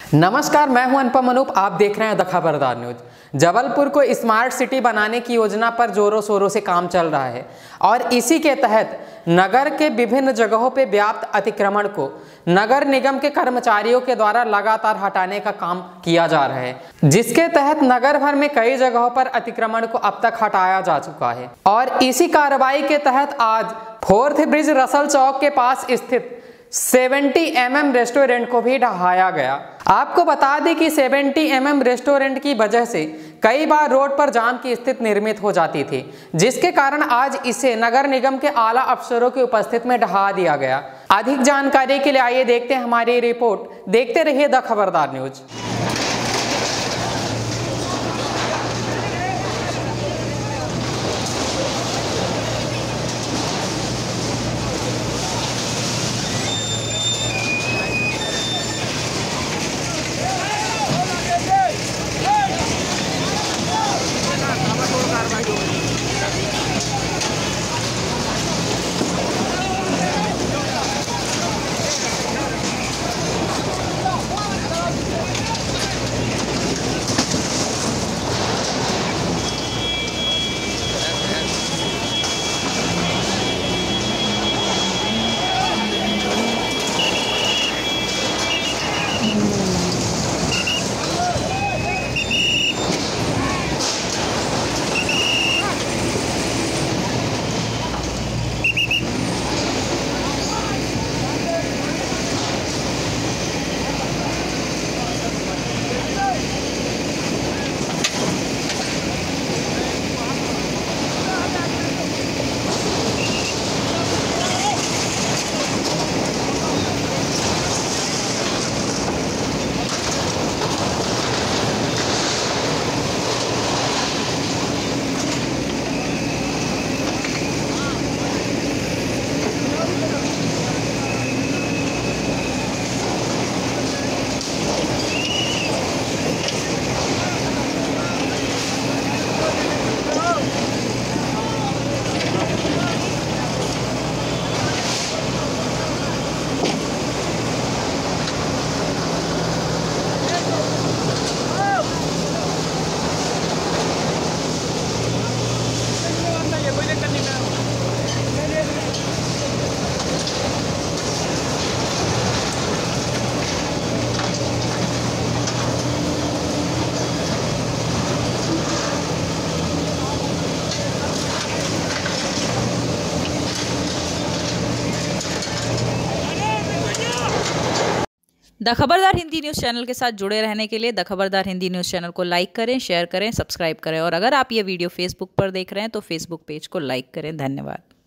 नमस्कार, मैं हूं अनुपम अनूप। आप देख रहे हैं द खबरदार न्यूज। जबलपुर को स्मार्ट सिटी बनाने की योजना पर जोरों शोरों से काम चल रहा है और इसी के तहत नगर के विभिन्न जगहों पर व्याप्त अतिक्रमण को नगर निगम के कर्मचारियों के द्वारा लगातार हटाने का काम किया जा रहा है, जिसके तहत नगर भर में कई जगहों पर अतिक्रमण को अब तक हटाया जा चुका है। और इसी कार्रवाई के तहत आज फोर्थ ब्रिज रसल चौक के पास स्थित 70 mm रेस्टोरेंट को भी ढहाया गया। आपको बता दें कि 70 mm रेस्टोरेंट की वजह से कई बार रोड पर जाम की स्थिति निर्मित हो जाती थी, जिसके कारण आज इसे नगर निगम के आला अफसरों की उपस्थिति में ढहा दिया गया। अधिक जानकारी के लिए आइए देखते हैं हमारी रिपोर्ट। देखते रहिए द खबरदार news. The Khabardar Hindi news channel के साथ जुड़े रहने के लिए the Khabardar Hindi news channel को लाइक करें, शेयर करें, सब्सक्राइब करें और अगर आप ये वीडियो फेसबुक पर देख रहे हैं तो फेसबुक पेज को लाइक करें। धन्यवाद।